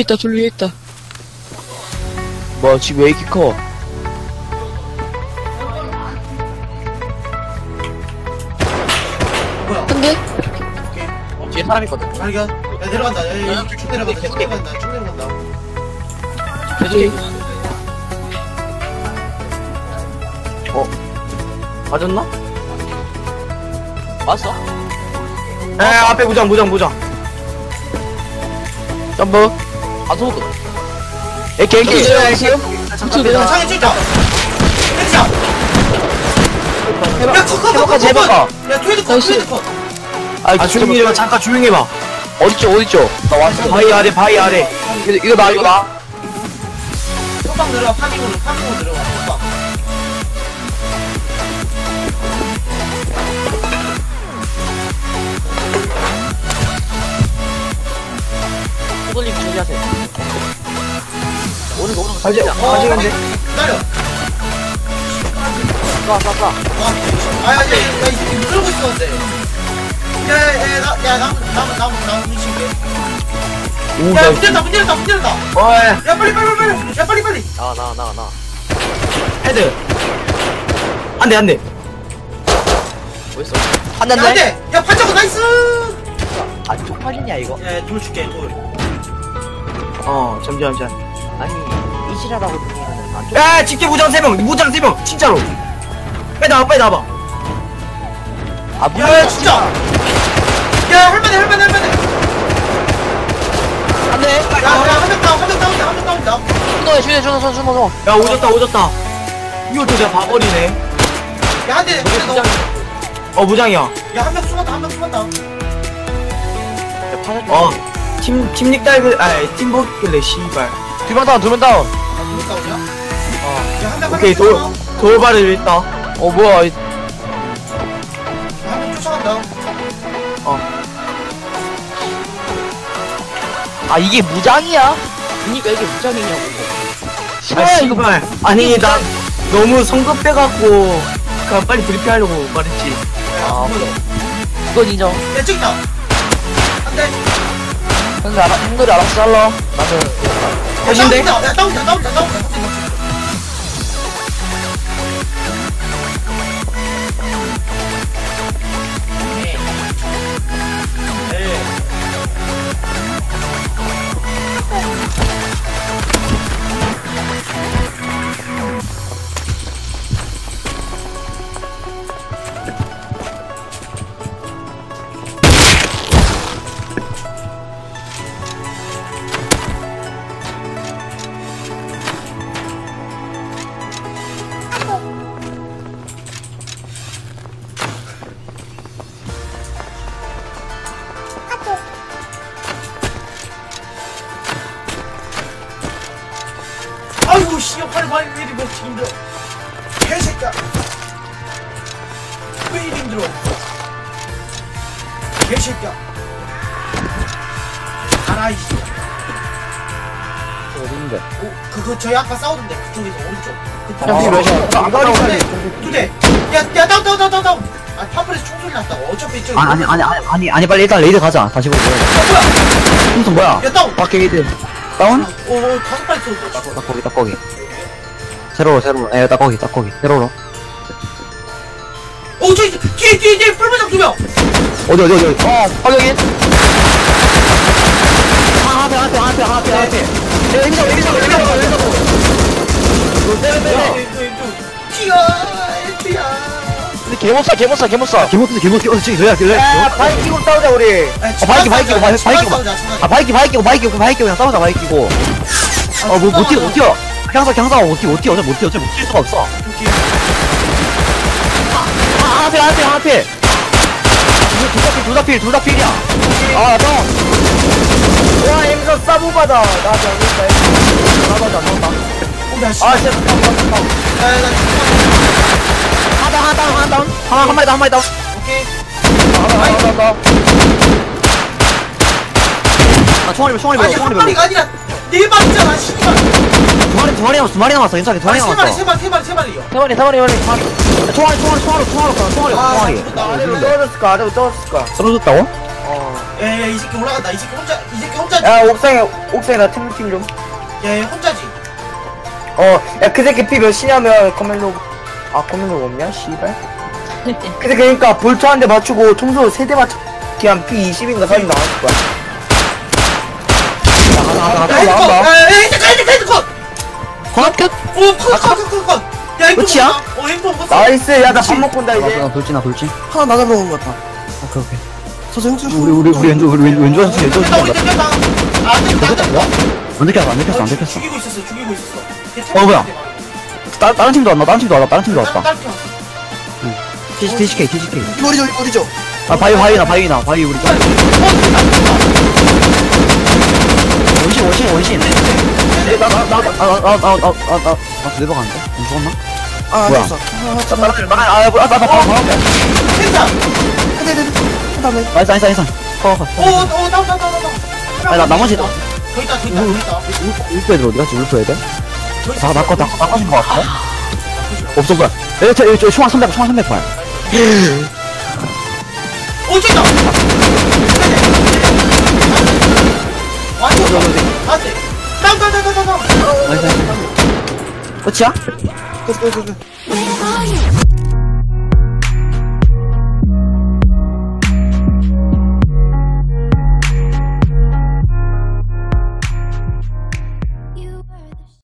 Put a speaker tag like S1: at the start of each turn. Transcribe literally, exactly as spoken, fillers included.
S1: 있다, 둘 위에 있다.
S2: 뭐 지금 왜 이렇게 커?
S3: 뭐야?
S1: 한 대?
S3: 오케이.
S2: 뒤에 사람 있거든.
S3: 발견. 야, 내려간다. 야, 야, 쭉 내려간다. 쭉 내려간다. 쭉 내려간다.
S2: 계속. 어? 맞았나? 맞어?
S4: 에 앞에 무장 무장 무장.
S2: 점프. 아 소드. 에케 에케.
S1: 잠깐,
S3: 야, 창에 찔자. 찔자. 야, 컷, 컷, 컷,
S2: 해볼까
S3: 컷, 컷.
S2: 해볼까.
S3: 야, 트레이드 컷, 트레이드 컷.
S4: 아 조용히 해봐. 잠깐 조용히 해봐.
S2: 어딨죠 어딨죠? 나 왔어.
S4: 바위 아래 바위 아래.
S2: 이거 이거 나 이거 나.
S3: 호박 내려와. 파밍으로 파밍으로 내려와. 호박.
S2: 소돌님 준비하세요. 오는 거 오는 거.
S4: 가지
S3: 어,
S4: 가지 간대.
S3: 기다려.
S2: 쏴 쏴 쏴.
S3: 아, 야, 야, 야, 야, 이 새끼 물고 있었는데. 야, 야, 야, 나, 야, 나무, 나무, 나무, 나무 미칠게.
S4: 오,
S3: 야,
S4: 나.
S3: 문 열다, 문 열다, 문 열다.
S4: 어이,
S3: 야, 빨리, 빨리, 빨리, 빨리. 야, 빨리, 빨리.
S2: 나와 나와 나와 나와.
S4: 헤드. 안 돼, 안 돼.
S2: 어딨어? 한
S3: 야, 안
S2: 잔데?
S3: 돼. 야, 반짝고 나이스.
S2: 아 쪽팔리냐 이거?
S3: 야, 돌 줄게, 돌.
S4: 어, 잠시만, 잠시만.
S2: 아니 이실하다고 들리면은 안 쪽.
S4: 야, 직계 무장 세 명, 무장 세 명, 진짜로. 빨리 나와, 빨리 나와봐.
S2: 아
S3: 야,
S2: 뭐야
S3: 야, 진짜. 야, 할만해, 할만해, 할만해.
S2: 안돼.
S3: 야, 야, 한명 다운, 한명 다운이다, 한명 다운이다.
S2: 준호해 준호 준호 준호 준호.
S4: 야, 오졌다, 오졌다. 이걸 또 내가 봐버리네.
S3: 야, 한 대, 한 대, 너.
S4: 어, 무장이야.
S3: 야, 한 명 숨었다, 한 명 숨었다.
S4: 어, 팀, 팀 닉다이브, 아이, 팀버길래, 씨발.
S2: 두명 다운 두 명 다운.
S3: 아, 누구 다운이야?
S4: 어,
S3: 야, 한 명,
S4: 오케이,
S3: 한 명,
S4: 돌, 돌발을 했다.
S2: 어 뭐야? 이-
S3: 한명 쫓아간다.
S2: 아 이게 무장이야? 그니까 이게 무장이냐고.
S4: 아,
S2: 싫어요 이거.
S4: 씨발. 아니, 나 너무 성급 빼갖고, 그냥 빨리 브리핑하려고 말했지.
S2: 아 이건 인정.
S3: 야, 저기 있다. 한 대.
S2: 형들 알아 형들이 알아서 잘라. 나는
S3: 야,
S4: 해준대?
S3: 다운이다. 야, 다운이다, 다운이다, 다운이다. 아이고, 씨, 팔 많이 왜 이리 먹기 힘들어. 개새끼야. 왜 이리 힘들어. 개새끼야. 가라, 이 씨.
S2: 어딘데?
S3: 오, 그거 저희 아까 싸우던데 그쪽에서 오른쪽. 그
S2: 형, 뒤에 몇이야?
S3: 안 가리 두 대. 야, 야, 다운, 다운, 다운, 다운, 다운. 아, 파프레스 총소리 났다고. 어차피 저기.
S5: 아, 아니 아니 아니 아니 아니 빨리 일단 레이드 가자. 다시 보자.
S3: 야, 뭐야?
S5: 무슨 뭐야?
S3: 야, 다운.
S5: 밖에 레이드 다운?
S3: 오, 오, 다섯 발이 쏘.
S5: 딱 거기 딱 거기. 세로로 세로로. 에, 딱 거기 딱 거기. 세로로.
S3: 오, 저기 뒤에, 뒤에, 뒤에 풀무장 두 명.
S5: 어디 어디 어디. 어디.
S2: 어 확인.
S5: 아, 앞에 앞에 앞에 앞에 앞에. 야, 여기서 여기서 여기서 여기서.
S3: 야, 뛰어, 뛰어.
S2: 근데 개못사 개못사 개못사.
S5: 기모스 기모스 어디 저기 너야 너야.
S2: 야 바이 끼고 싸우자 우리.
S5: 아, 바이키 바이키 바이키 바이키. 아, 바이키 바이키 바이키 바이키 그냥 싸우자 바이키고. 어, 뭐 못 뛰어 못 뛰어. 향사 향사 못 뛰어 못 뛰어 어차피 못 뛰어 어차피 못 뛸 수가 없어. 아, 앞에 앞에 앞에. 둘다 필, 둘 다 필이야.
S2: 아 너. 와 엠서 싸부 받아. 나 잘못했다. 나도 안 나온다. 아 진짜.
S5: 하다 하다 하다. 한 한 마리 더, 한 마리 더.
S3: 오케이.
S2: 나나 나.
S5: 아, 총알이 총알이
S3: 아니,
S5: 별로
S3: 한
S5: 총알이 별로.
S3: 마리가 아니라 네 마리잖아, 씨발.
S5: 두 마리 두 마리 남았어 두 마리 남았어 괜찮아 두 마리
S3: 세 마리, 세
S5: 남았어.
S3: 마리, 세 마리, 세 마리요.
S2: 세마리 세마리 세마리.
S5: 총알이 총알이 총알이 총알이 총알이 총알이
S3: 아,
S5: 총알이.
S3: 죽었다.
S2: 아래로 떨어졌을까 아래로 떨어졌을까.
S5: 떨어졌다고?
S2: 어.
S3: 야야 이 새끼 올라간다 이 새끼 혼자 이 새끼 혼자지
S2: 야, 옥상에, 옥상에 나 팀팀 좀.
S3: 야얘 혼자지
S2: 어, 야, 그 새끼 피 몇이냐면, 커맨도, 아, 커맨도가 없냐? 씨발. 근데 그니까, 볼트 한 대 맞추고, 총소 세 대 맞추, 그냥 피 이십인가 삼십 나왔을 거야. 야, 하나, 하나, 또 나온다.
S3: 야야 헤드컷 헤드컷 헤드컷
S1: 화합격?
S3: 오컷컷컷컷 야 행동
S5: 끝이야?
S3: 어 행동 못
S2: 나이스, 야, 나 밥 먹고 온다, 이제.
S5: 아, 돌진, 나 돌진.
S6: 하나 나가 먹은 것 같다.
S5: 오케이, 오케이.
S6: 서정수.
S5: 우리, 우리, 우리 왼쪽, 우리 왼- 왼쪽 한팀, 왼쪽
S3: 됐다 우리
S5: 한팀.
S3: 됐다 안 됐다 안 됐다
S5: 안 들켰어, 안 들켰어, 안 들켰어.
S3: 죽이고 있었어 죽이고 있었어
S5: 어, 뭐야? 따, 다른 팀도 왔나? 다른 팀도 왔다, 다른 팀도 왔다.
S3: 딸 켰어
S5: 티시케이, 티시케이.
S6: 머리죠, 머리죠.
S5: 아, 바위, 바위나, 바위나, 바위, 우리 좀. 원신, 원신, 원신. 나, 나, 나, 나, 나, 나, 나, 나, 나, 나, 나, 내려가는데? 안 죽었나?
S6: 아, 안
S5: 뭐야?
S6: 됐어.
S5: 나, 나, 나, 아, 아, 나, 나, 나, 나,
S3: 됐다
S6: 네네네. 그 다음에.
S5: 나이스, 나이스, 나이스. 커, 커.
S3: 오오 나온다 나온다 나온다
S5: 아니, 나, 나머지,
S3: 더 있다 더 있다 더 있다
S5: 울프 애들 어디 갔지, 울프 애들?
S3: 더 있어.
S5: 나, 나 거, 나, 거, 나꺼진 거 같아? 없어, 뭐야. 여기, 저, 여기, 저, 총알 삼백, 총알 삼백 발.
S3: 오 쨌다 완전 안돼 다운 다운 다운 다운 다운
S5: 나이스, 나이스. 끝이야?
S6: 끝, 끝, 끝, 끝.